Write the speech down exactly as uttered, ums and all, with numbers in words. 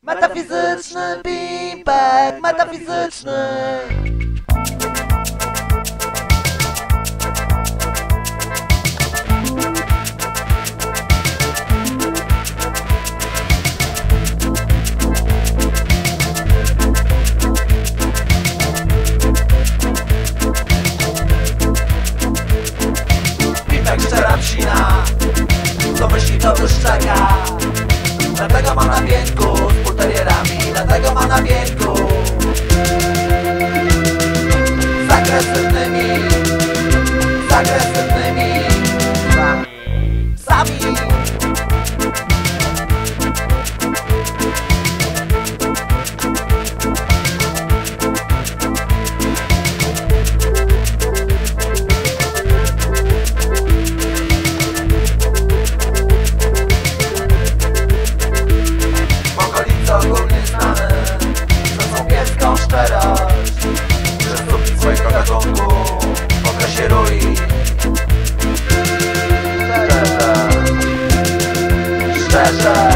Metafizyczny pimpek, metafizyczny. Pimpek szczera psina, co myśli to wyszczeka. Dlatego ma na wieńku z bulterierami, dlatego ma na wieńku z agresywnymi, z agresywnymi psami. Ogólnie znane, że są pieską szczerość, że stóp swojego gatunku w okresie rui. Szczerze, szczerze